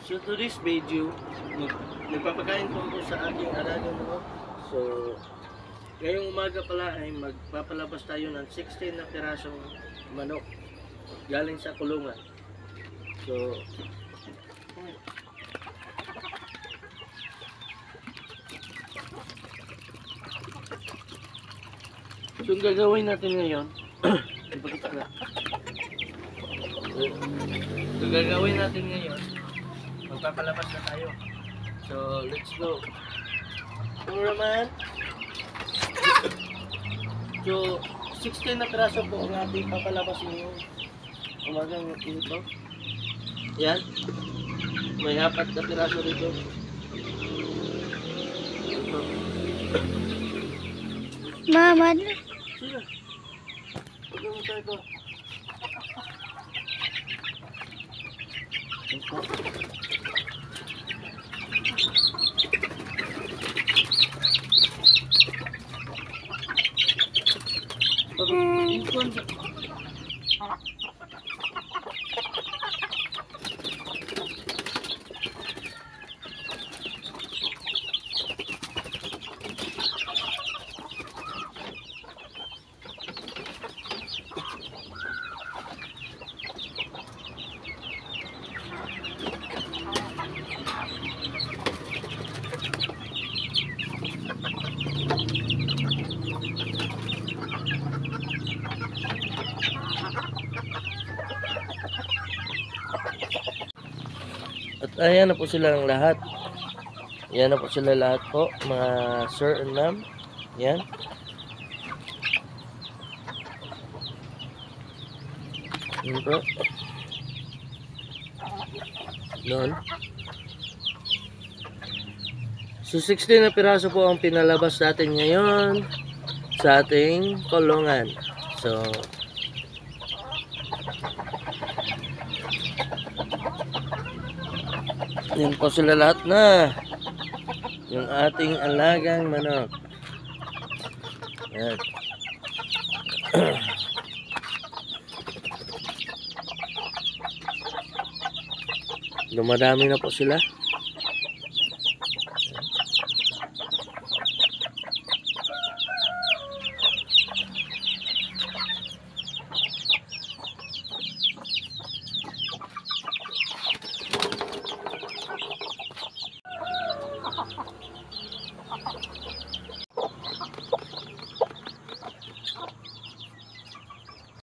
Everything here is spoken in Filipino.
So today's video, nagpapakain po ako sa aking alaga manok. So ngayong umaga pala ay magpapalabas tayo ng 16 na pirasong manok galing sa kulungan. So ang gagawin natin ngayon, ipakita na. So gagawin natin ngayon, magpapalabas na tayo. So let's go. Cameraman. So 16 na piraso po ang ating papalabas ngayong umagang ito. Yan. May 4 na piraso dito. Ito. Mama. Sino? Pagkakas mo tayo ito. At ayan na po silang lahat. Ayan na po sila lahat po, mga sir and ma'am. Ayan. Ayan po. Doon. So 16 na piraso po ang pinalabas natin ngayon sa ating kulungan. So yan po sila lahat na yung ating alagang manok. Yan. Dumadami na po sila.